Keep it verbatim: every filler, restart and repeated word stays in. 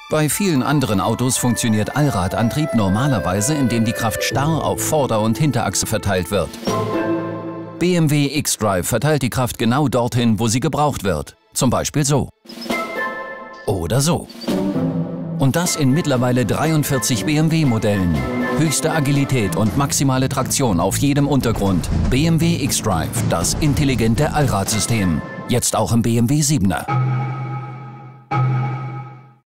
Bei vielen anderen Autos funktioniert Allradantrieb normalerweise, indem die Kraft starr auf Vorder- und Hinterachse verteilt wird. B M W X-Drive verteilt die Kraft genau dorthin, wo sie gebraucht wird. Zum Beispiel so. Oder so. Und das in mittlerweile dreiundvierzig B M W-Modellen. Höchste Agilität und maximale Traktion auf jedem Untergrund. B M W X-Drive, das intelligente Allradsystem. Jetzt auch im B M W siebener.